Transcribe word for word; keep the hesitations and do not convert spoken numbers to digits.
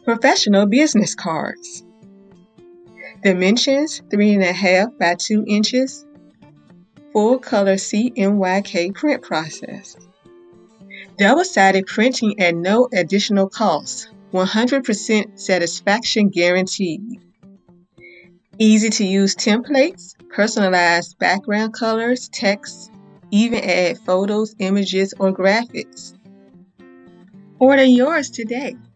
Professional business cards. Dimensions three and a half by two inches. Full color C M Y K print process. Double-sided printing at no additional cost. one hundred percent satisfaction guaranteed. Easy to use templates, personalized background colors, text, even add photos, images, or graphics. Order yours today.